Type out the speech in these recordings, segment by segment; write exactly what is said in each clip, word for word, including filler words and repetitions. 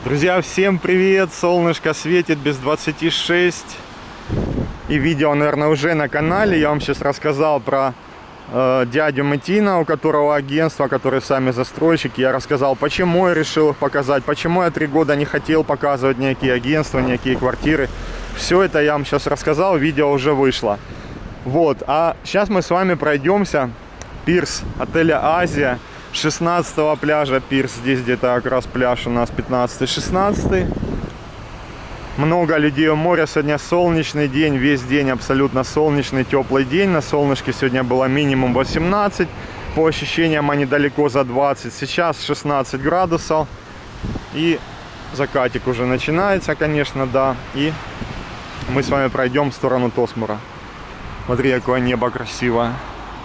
Друзья, всем привет! Солнышко светит без двадцати шесть. И видео, наверное, уже на канале. Я вам сейчас рассказал про э, дядю Метина, у которого агентство, которые сами застройщики. Я рассказал, почему я решил их показать, почему я три года не хотел показывать никакие агентства, никакие квартиры. Все это я вам сейчас рассказал, видео уже вышло. Вот, а сейчас мы с вами пройдемся. Пирс отеля Азия. шестнадцатого пляжа пирс. Здесь где-то как раз пляж у нас пятнадцатый-шестнадцатый. Много людей у моря. Сегодня солнечный день. Весь день абсолютно солнечный, теплый день. На солнышке сегодня было минимум восемнадцать. По ощущениям они далеко за двадцать. Сейчас шестнадцать градусов. И закатик уже начинается, конечно, да. И мы с вами пройдем в сторону Тосмура. Смотри, какое небо красивое.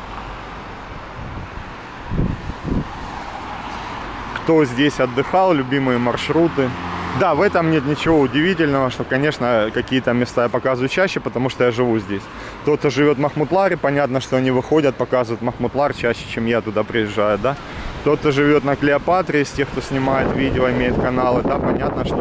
Кто здесь отдыхал, любимые маршруты. Да, в этом нет ничего удивительного, что, конечно, какие-то места я показываю чаще, потому что я живу здесь. Тот, кто живет в Махмутларе, понятно, что они выходят, показывают Махмутлар чаще, чем я туда приезжаю, да. Тот, кто живет на Клеопатре, из тех, кто снимает видео, имеет каналы, да, понятно, что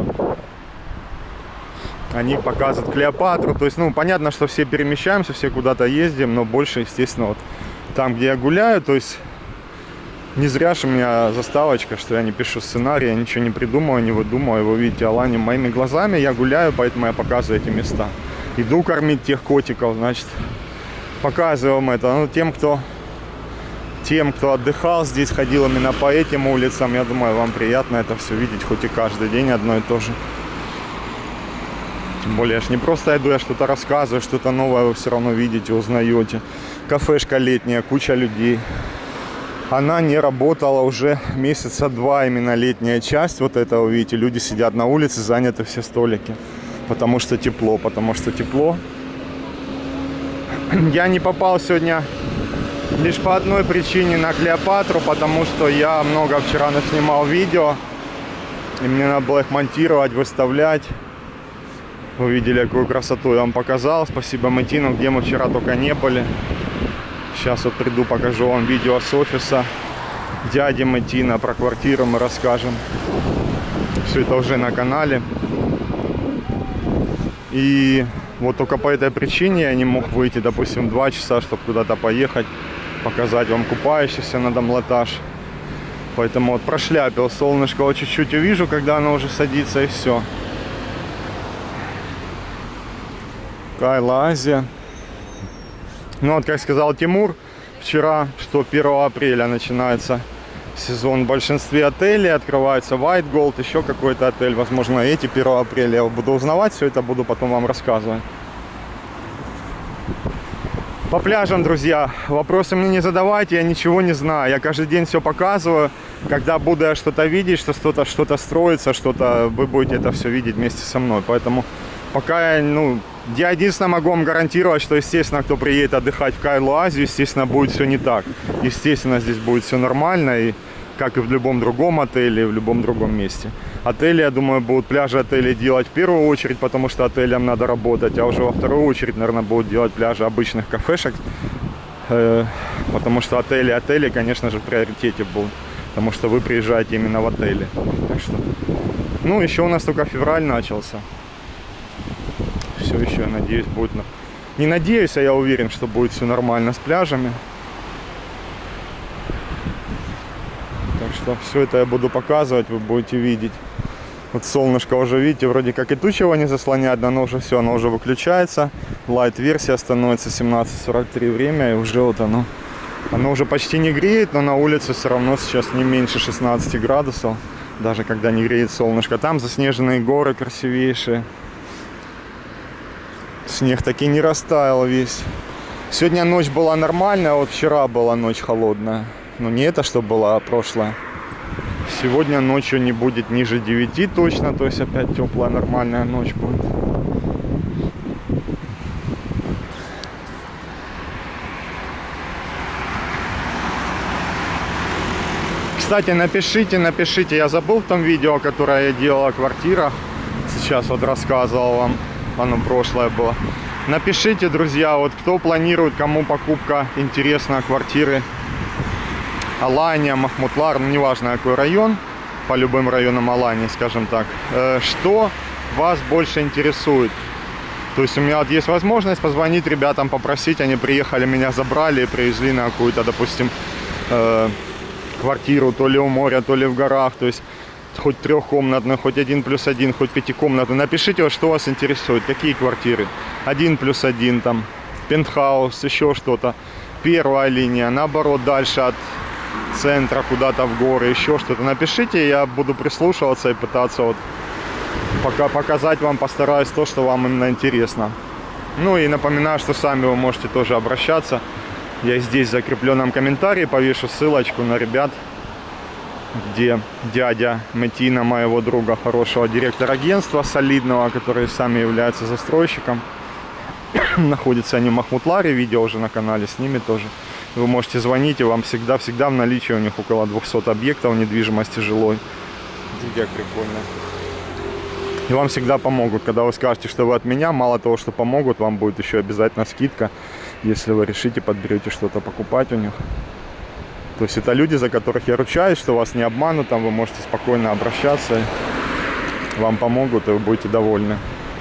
они показывают Клеопатру. То есть, ну, понятно, что все перемещаемся, все куда-то ездим, но больше, естественно, вот там, где я гуляю, то есть... Не зря же у меня заставочка, что я не пишу сценарий, я ничего не придумываю, не выдумываю. Вы видите Аланию моими глазами, я гуляю, поэтому я показываю эти места. Иду кормить тех котиков, значит, показываю вам это. Ну, тем, кто, тем, кто отдыхал здесь, ходил именно по этим улицам, я думаю, вам приятно это все видеть, хоть и каждый день одно и то же. Тем более, я ж не просто иду, я что-то рассказываю, что-то новое вы все равно видите, узнаете. Кафешка летняя, куча людей. Она не работала уже месяца два, именно летняя часть вот этого, видите, люди сидят на улице, заняты все столики, потому что тепло, потому что тепло. Я не попал сегодня лишь по одной причине на Клеопатру, потому что я много вчера наснимал видео, и мне надо было их монтировать, выставлять. Вы видели, какую красоту я вам показал, спасибо Метину, где мы вчера только не были. Сейчас вот приду, покажу вам видео с офиса дяди Метина, про квартиру мы расскажем. Все это уже на канале. И вот только по этой причине я не мог выйти, допустим, два часа, чтобы куда-то поехать, показать вам купающихся на Домлатаж. Поэтому вот прошляпил солнышко, вот чуть-чуть увижу, когда оно уже садится, и все. Кайла Азия. Ну вот, как сказал Тимур вчера, что первого апреля начинается сезон в большинстве отелей, открывается White Gold, еще какой-то отель, возможно, эти первого апреля. Я буду узнавать, все это буду потом вам рассказывать. По пляжам, друзья, вопросы мне не задавайте, я ничего не знаю, я каждый день все показываю. Когда буду я что-то видеть, что что-то что-то строится, что-то, вы будете это все видеть вместе со мной, поэтому пока я, ну... Я единственное могу вам гарантировать, что, естественно, кто приедет отдыхать в Кайлу Азию, естественно, будет все не так. Естественно, здесь будет все нормально, и как и в любом другом отеле, в любом другом месте. Отели, я думаю, будут пляжи отелей делать в первую очередь, потому что отелям надо работать, а уже во вторую очередь, наверное, будут делать пляжи обычных кафешек, потому что отели, отели, конечно же, в приоритете будут, потому что вы приезжаете именно в отели. Так что, ну, еще у нас только февраль начался. Все еще, я надеюсь, будет... Не надеюсь, а я уверен, что будет все нормально с пляжами. Так что все это я буду показывать, вы будете видеть. Вот солнышко уже, видите, вроде как и тучи его не заслоняет, но оно уже все, оно уже выключается. Лайт-версия становится семнадцать сорок три время, и уже вот оно... Оно уже почти не греет, но на улице все равно сейчас не меньше шестнадцати градусов. Даже когда не греет солнышко. Там заснеженные горы красивейшие. Снег таки не растаял весь. Сегодня ночь была нормальная, а вот вчера была ночь холодная. Но не это, что была, а прошлая. Сегодня ночью не будет ниже девяти точно, то есть опять теплая нормальная ночь будет. Кстати, напишите, напишите, я забыл в том видео, которое я делал о квартирах. Сейчас вот рассказывал вам. Оно прошлое было. Напишите, друзья, вот кто планирует, кому покупка интересна квартиры Алания, Махмутлар, ну неважно какой район. по любым районам Алании, скажем так. Что вас больше интересует? То есть у меня вот есть возможность позвонить ребятам, попросить, они приехали, меня забрали и привезли на какую-то, допустим, квартиру, то ли у моря, то ли в горах, то есть хоть трехкомнатную, хоть один плюс один, хоть пятикомнатную. Напишите, вот, что вас интересует, какие квартиры. Один плюс один, там, пентхаус, еще что-то. Первая линия, наоборот, дальше от центра куда-то в горы, еще что-то. Напишите, я буду прислушиваться и пытаться вот пока показать вам, постараюсь то, что вам именно интересно. Ну и напоминаю, что сами вы можете тоже обращаться. Я здесь в закрепленном комментарии повешу ссылочку на ребят, где дядя Метина, моего друга, хорошего директора агентства, солидного, который сами является застройщиком. Находятся они в Махмутларе, видео уже на канале с ними тоже. Вы можете звонить, и вам всегда-всегда в наличии у них около двухсот объектов недвижимости жилой. Как прикольно. И вам всегда помогут. Когда вы скажете, что вы от меня, мало того, что помогут, вам будет еще обязательно скидка, если вы решите, подберете что-то покупать у них. То есть это люди, за которых я ручаюсь, что вас не обманут, там вы можете спокойно обращаться, вам помогут, и вы будете довольны.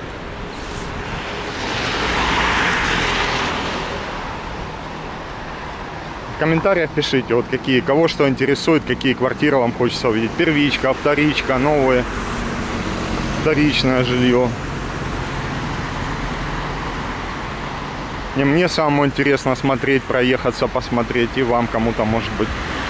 В комментариях пишите, вот какие, кого что интересует, какие квартиры вам хочется увидеть. Первичка, вторичка, новые, вторичное жилье. И мне самому интересно смотреть, проехаться, посмотреть, и вам кому-то, может быть,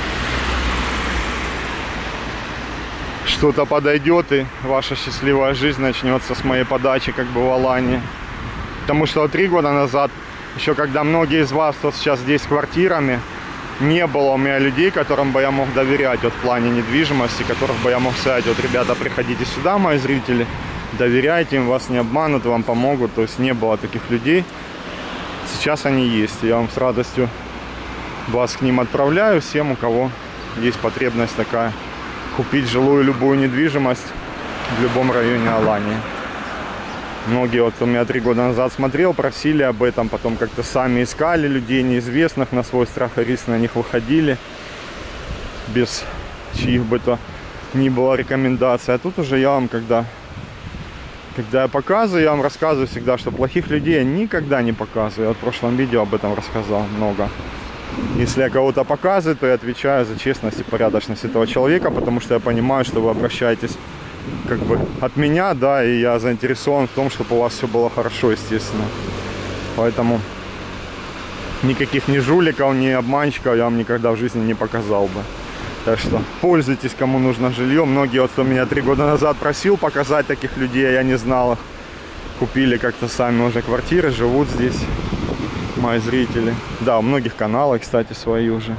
что-то подойдет, и ваша счастливая жизнь начнется с моей подачи, как бы в Алании. Потому что три года назад, еще когда многие из вас, кто сейчас здесь с квартирами, не было у меня людей, которым бы я мог доверять вот, в плане недвижимости, которых бы я мог сказать, вот, ребята, приходите сюда, мои зрители, доверяйте им, вас не обманут, вам помогут. То есть не было таких людей. Сейчас они есть. Я вам с радостью вас к ним отправляю, всем, у кого есть потребность такая, купить жилую любую недвижимость в любом районе Алании. Многие, вот у меня три года назад смотрел, просили об этом, потом как-то сами искали людей неизвестных, на свой страх и риск на них выходили, без чьих бы то ни было рекомендаций. А тут уже я вам, когда, когда я показываю, я вам рассказываю всегда, что плохих людей я никогда не показываю. Я в прошлом видео об этом рассказал много. Если я кого-то показываю, то я отвечаю за честность и порядочность этого человека, потому что я понимаю, что вы обращаетесь как бы от меня, да, и я заинтересован в том, чтобы у вас все было хорошо, естественно. Поэтому никаких ни жуликов, ни обманщиков я вам никогда в жизни не показал бы. Так что пользуйтесь, кому нужно жилье. Многие, вот кто меня три года назад просил показать таких людей, я не знал их. Купили как-то сами уже квартиры, живут здесь мои зрители. Да, у многих каналов, кстати, свои уже.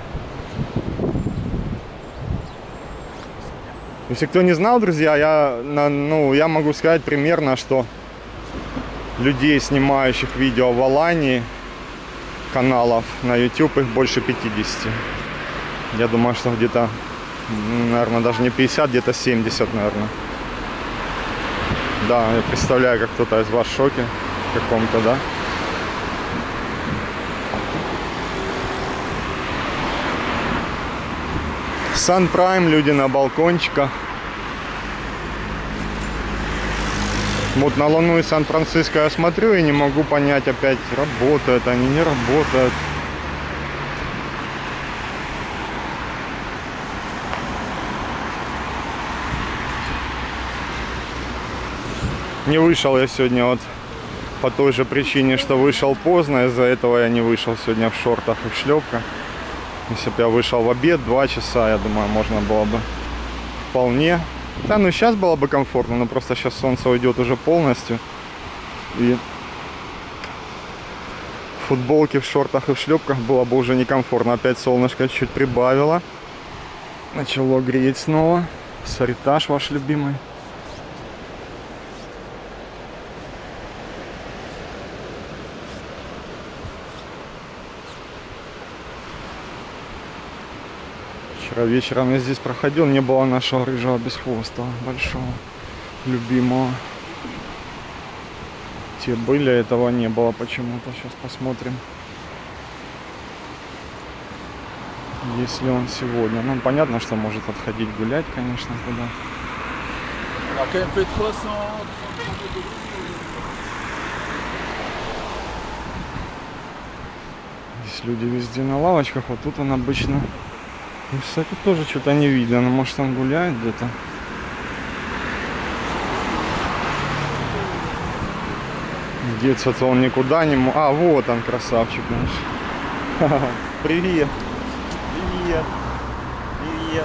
Если кто не знал, друзья, я, ну, я могу сказать примерно, что людей, снимающих видео в Алании, каналов на YouTube, их больше пятидесяти. Я думаю, что где-то, наверное, даже не пятьдесят, где-то семьдесят, наверное. Да, я представляю, как кто-то из вас в шоке каком-то, да? Sun Prime, люди на балкончиках. Вот на Луну и Сан-Франциско я смотрю и не могу понять опять, работают они, не работают. Не вышел я сегодня вот по той же причине, что вышел поздно. Из-за этого я не вышел сегодня в шортах и в шлепках. Если бы я вышел в обед, два часа, я думаю, можно было бы вполне. Да, ну сейчас было бы комфортно, но просто сейчас солнце уйдет уже полностью. И в футболке, в шортах и в шлепках было бы уже некомфортно. Опять солнышко чуть прибавило. Начало греть снова. Саритаж ваш любимый. Вчера вечером я здесь проходил, не было нашего рыжего бесхвостого, большого, любимого. Те были, этого не было почему-то. Сейчас посмотрим. Если он сегодня. Ну, понятно, что может отходить гулять, конечно, куда. Здесь люди везде на лавочках, вот тут он обычно. И, кстати, тоже что-то не видно, но может он гуляет где-то. Деться-то он никуда не мог. А, вот он, красавчик наш. Привет. Привет. Привет.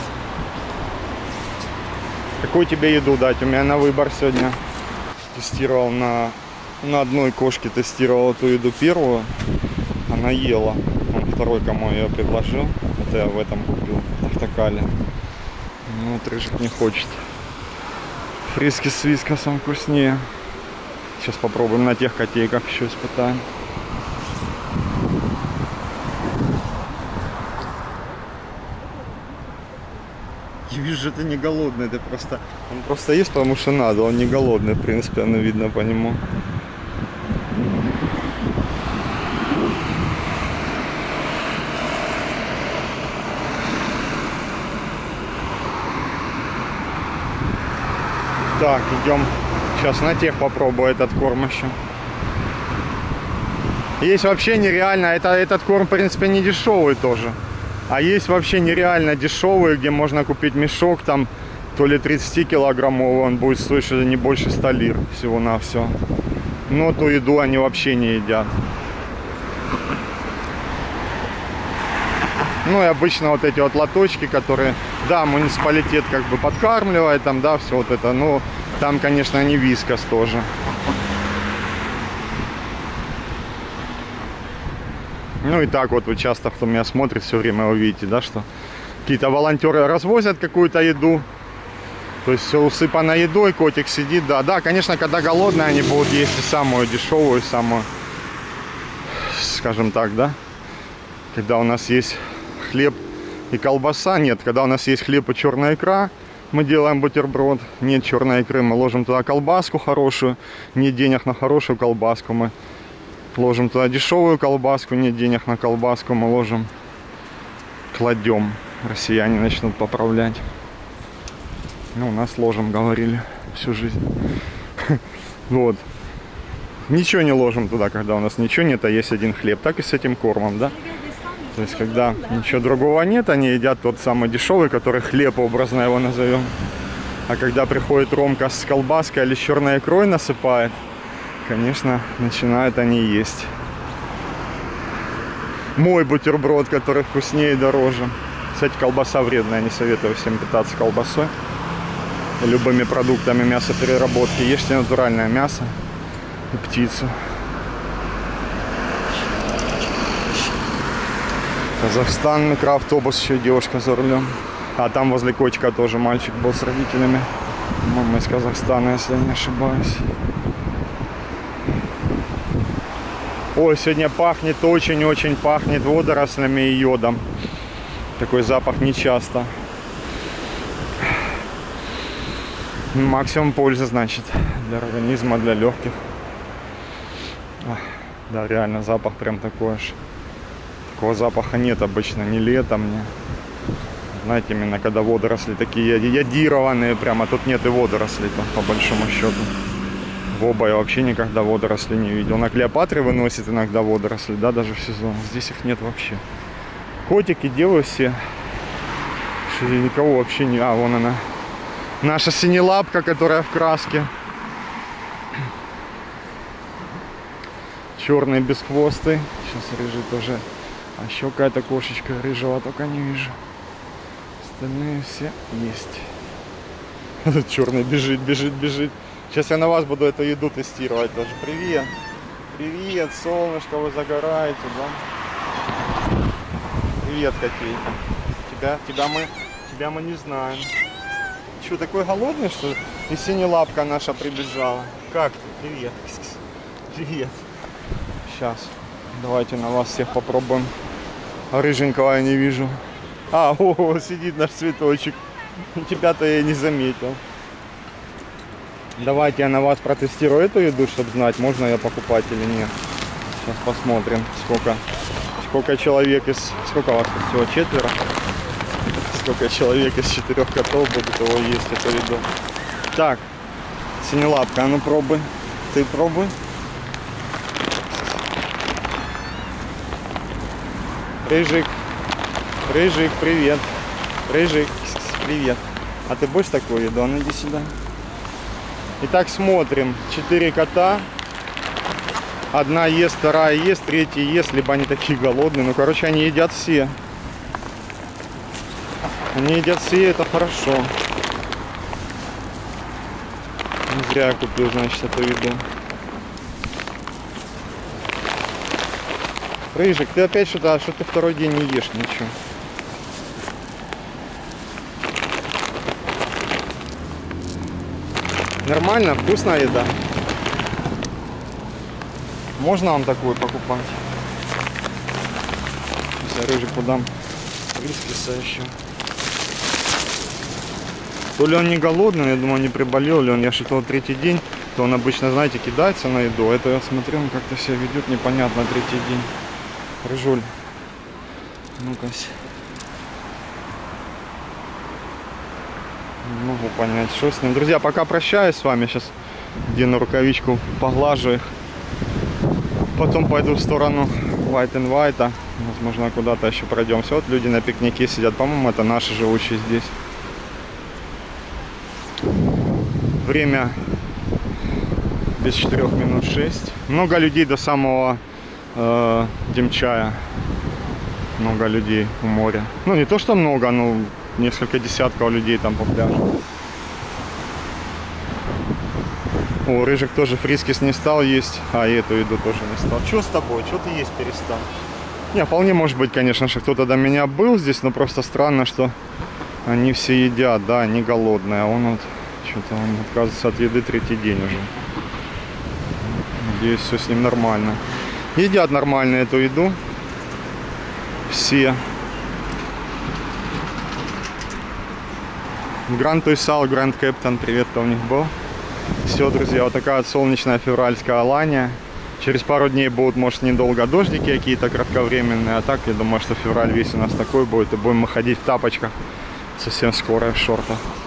Какую тебе еду дать? У меня на выбор сегодня. Тестировал на, на одной кошке, тестировал эту еду первую. Она ела. Он второй, кому я ее предложил. Это я в этом купил. В Тахтакале. Ну, вот рыжик не хочет. Фриски с вискосом вкуснее. Сейчас попробуем на тех котейках еще испытаем. Я вижу, ты не голодный, ты просто... Он просто есть, потому что надо, он не голодный, в принципе, оно видно по нему. Так, идем. Сейчас на тех попробую этот корм еще. Есть вообще нереально, это, этот корм, в принципе, не дешевый тоже. А есть вообще нереально дешевые, где можно купить мешок, там, то ли тридцатикилограммовый, он будет стоить что-то не больше ста лир всего-навсего. Но ту еду они вообще не едят. Ну и обычно вот эти вот лоточки, которые, да, муниципалитет как бы подкармливает, там, да, все вот это, но там, конечно, не вискас тоже. Ну и так вот, вы часто, кто меня смотрит, все время вы видите, да, что какие-то волонтеры развозят какую-то еду. То есть все усыпано едой, котик сидит, да. Да, конечно, когда голодные, они будут есть и самую дешевую, самую, скажем так, да. Когда у нас есть хлеб и колбаса, нет, когда у нас есть хлеб и черная икра, мы делаем бутерброд, нет черной икры, мы ложим туда колбаску хорошую, нет денег на хорошую колбаску, мы ложим туда дешевую колбаску, нет денег на колбаску, мы ложим, кладем, россияне начнут поправлять. Ну, у нас ложим, говорили, всю жизнь. Вот. Ничего не ложим туда, когда у нас ничего нет, а есть один хлеб, так и с этим кормом, да? То есть, когда ничего другого нет, они едят тот самый дешевый, который хлеб, образно его назовем. А когда приходит Ромка с колбаской или с черной икрой насыпает, конечно, начинают они есть. Мой бутерброд, который вкуснее и дороже. Кстати, колбаса вредная, не советую всем питаться колбасой. Любыми продуктами мясопереработки. Ешьте натуральное мясо и птицу. Казахстан, микроавтобус, еще девушка за рулем. А там возле котика тоже мальчик был с родителями. Мама из Казахстана, если я не ошибаюсь. Ой, сегодня пахнет, очень-очень пахнет водорослями и йодом. Такой запах нечасто. Максимум пользы, значит, для организма, для легких. Да, реально запах прям такой аж. Такого запаха нет обычно, ни летом, ни... Знаете, именно когда водоросли такие йодированные, прямо тут нет и водорослей, там, по большому счету. В оба я вообще никогда водорослей не видел. На Клеопатре выносит иногда водоросли, да, даже в сезон. Здесь их нет вообще. Котики, девы все. Никого вообще не... А, вон она. Наша синелапка, которая в краске. Черный бесхвостый. Сейчас рыжий тоже. А еще какая-то кошечка рыжего только не вижу. Остальные все есть. Черный бежит, бежит, бежит. Сейчас я на вас буду эту еду тестировать даже. Привет. Привет, солнышко, вы загораете, да? Привет, котейка. Тебя, тебя мы, тебя мы не знаем. Что, такой голодный, что ли? И синелапка наша прибежала. Как ты? Привет. Привет. Сейчас. Давайте на вас всех попробуем. Рыженького я не вижу. А, о, сидит наш цветочек. Тебя-то я не заметил. Давайте я на вас протестирую эту еду, чтобы знать, можно ее покупать или нет. Сейчас посмотрим, сколько, Сколько человек из... Сколько у вас тут всего? Четверо? Сколько человек из четырех котов будут его есть, это виду. Так, синелапка, а ну пробуй. Ты пробуй. Рыжик. Рыжик, привет. Рыжик, привет. А ты будешь такую еду? А ну иди сюда. Итак, смотрим. Четыре кота. Одна ест, вторая ест, третья ест. Либо они такие голодные. Ну, короче, они едят все. Они едят все, это хорошо. Не зря я купил, значит, эту еду. Рыжик, ты опять что-то, что ты второй день не ешь ничего. Нормально, вкусная еда. Можно вам такую покупать? Сейчас я Рыжику дам вискиса еще. То ли он не голодный, я думаю, не приболел ли он. Я что-то третий день, то он обычно, знаете, кидается на еду. Это я смотрю, он как-то себя ведет непонятно третий день. Рыжуль, ну-ка. Не могу понять, что с ним. Друзья, пока прощаюсь с вами. Сейчас одену рукавичку, поглажу их. Потом пойду в сторону White and White. Возможно, куда-то еще пройдемся. Вот люди на пикнике сидят. По-моему, это наши живущие здесь. Время без четырёх минут шесть. Много людей до самого э, Демчая. Много людей у моря. Ну, не то, что много, но несколько десятков людей там по пляжу. О, Рыжик тоже фрискис не стал есть, а и эту еду тоже не стал. Что с тобой? Что ты есть перестал? Не, вполне может быть, конечно, что кто-то до меня был здесь, но просто странно, что они все едят, да, они голодные, а он вот что-то он отказывается от еды третий день уже. Надеюсь, все с ним нормально. Едят нормально эту еду. Все. Гранд Туйсал, Гранд Кэптон, привет, кто у них был. Все, друзья, вот такая вот солнечная февральская Алания. Через пару дней будут, может, недолго дождики какие-то кратковременные, а так, я думаю, что февраль весь у нас такой будет, и будем мы ходить в тапочках совсем скоро, в шортах.